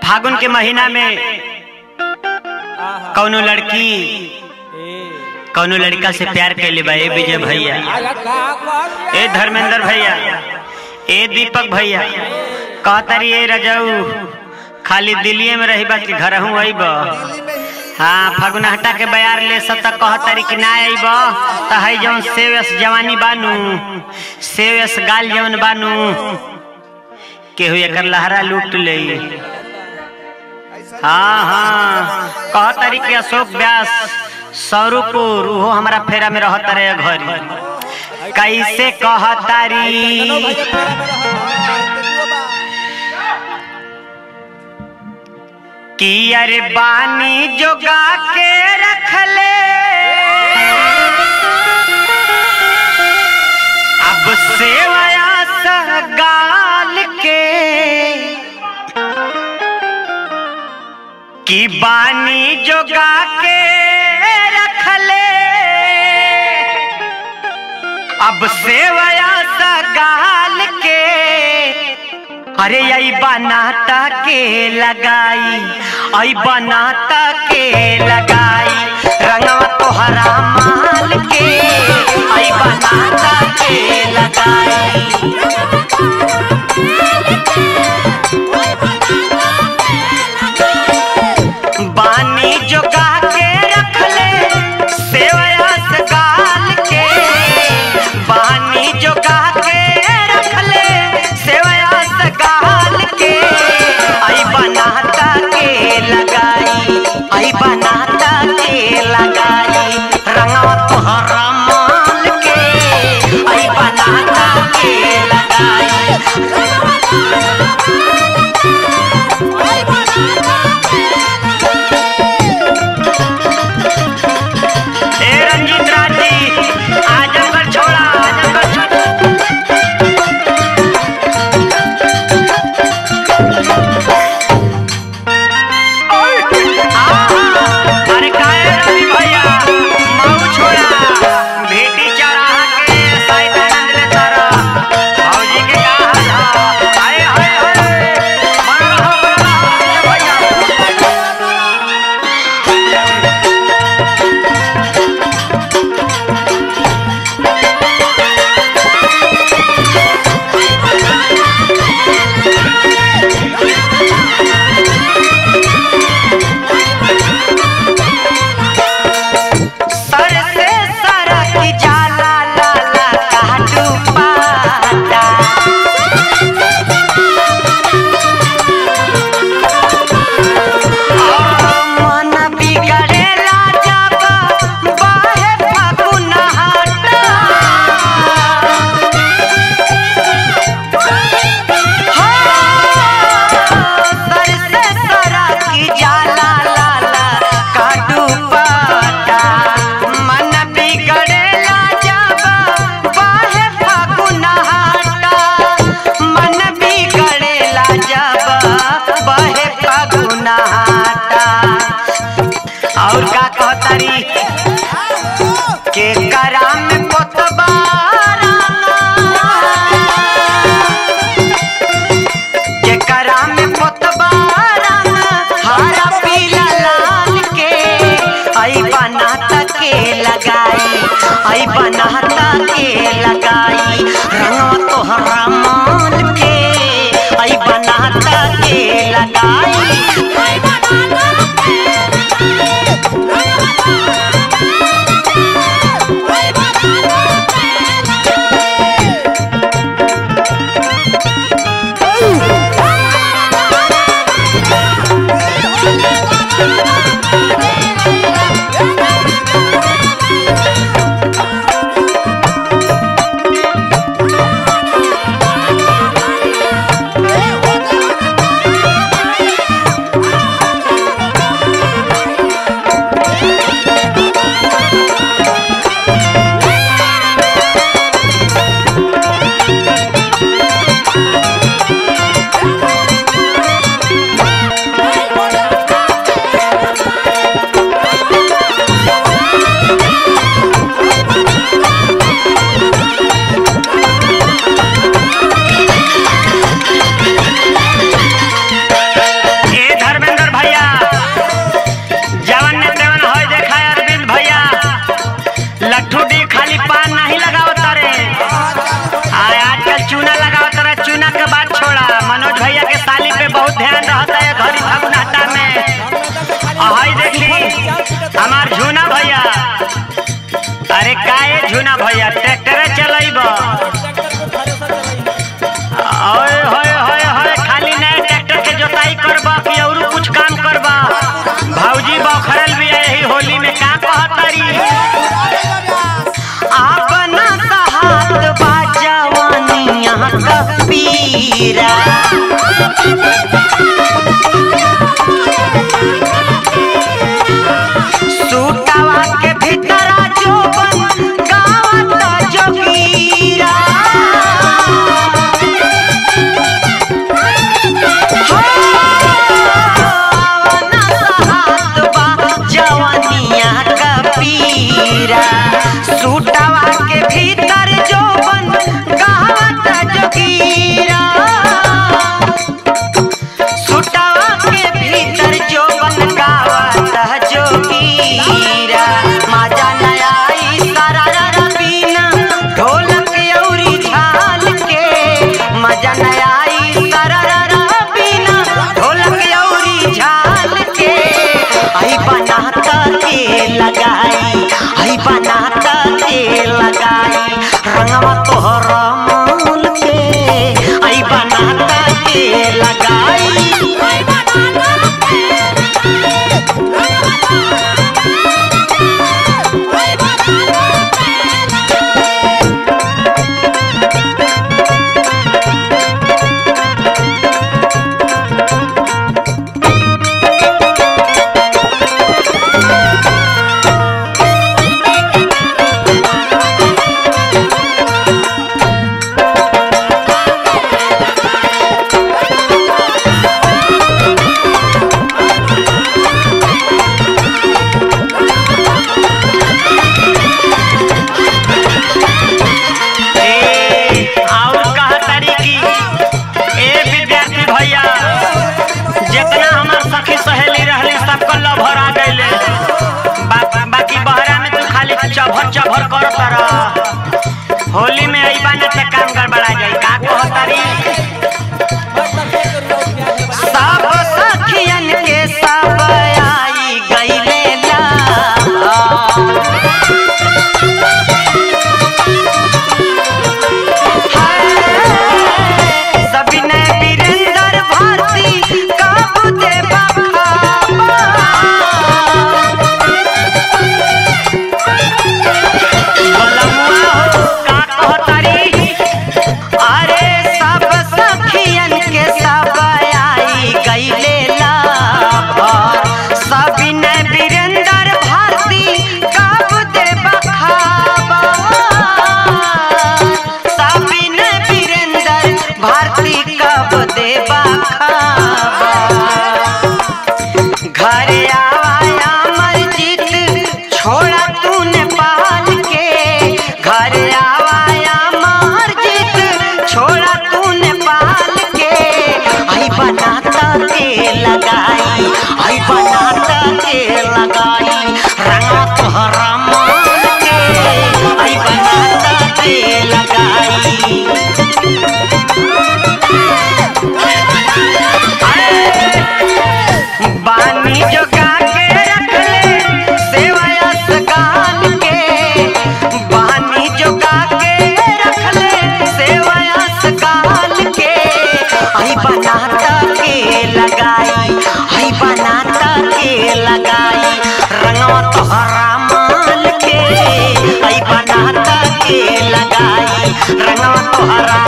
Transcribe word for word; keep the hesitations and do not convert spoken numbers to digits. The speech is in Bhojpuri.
फागुन के महीना में कौनो लड़की कौनो लड़का से प्यार कैले बा। ए विजय भैया, ए धर्मेंद्र भैया, ए दीपक भैया, कहतारी ए रजऊ खाली दिल्ली में रही बा कि घर हूँ अइब। हाँ, फागुना हटा के बयार ले सब तक कहतारी कि ना अइब त है जौन सेवस जवानी बानू, सेवस गाल जौन बानू केहू एकर लहरा लूट ले। हाँ हाँ, कहतारी कि अशोक व्यास सौरूपुर वो हमारा फेरा में रहता रहे घरी। कैसे कहतारी कि अरे बानी जोगा के रख ले अब सेवया सगाल के, कि बानी जोगा के रख ले अब सेवया सगाल के। अरे आई बनाता के लगाई, आई बनाता के लगाई रंगवा तोहरा माल के, आई बनाता के लगाई। बानी जोगा के रख ले सेवया सगाल के, बानी जोगा के रख ले सेवया सगाल के। आई बनाता के लगाई, आई बनाता के लगाई रंगवा तोहरा माल के, आई बनाता के लगाई। और का कहतारी के करा में पोतबा के करा में पोतबा हरा पीला लाल के, आई बनाता के लगाई, आई बनाता के लगाई रंगवा तोहरा माल के, आई बनाता के लगाई। जोताइबा ओए होए होए होए खाली नए ट्रैक्टर के जोताई करबा कि और कुछ काम करबा भौजी बखरल भी यही होली में का कहतरी अपना साथ बाजवानी यहाँ का पीरा सूटावा के भीतर जो बन गावत जोगीरा सूटावा के भीतर जो बन गावत जोगीरा सूटावा के भीतर जो बन गावत जोगीरा मजा न आई सरारा बिना ढोलक औरी झाल के मजा न आई सरारा बिना ढोलक औरी झाल के आई बनाता के लगाई आई बनाता के लगाई रंगवा तोहरा माल के आई बनाता के लगाई आई बनाता के आई बनाता चभर चभर कर तारा होली में आई बाने ते काम गड़बड़ा जाई का कहतारी सब सखियन के सब आई गईले ला सभी ने वीरेंद्र भारती काबू दे घरे आया मस्जिद छोड़ा तूने पाल के घरे आया मस्जिद छोड़ा तूने पाल के आई बनाता के लगाई आई बनाता के लगाई रंगा तोहरा माल के आई बनाता के लगाई बानी जोगा के रख ले सेवाया सगान के बानी जोगा के रख ले सेवाया सगान के आई बनाता के लगाई आई बनाता के लगाई रंगवा तोहरा माल के आई बनाता के लगाई रंगवा तोहरा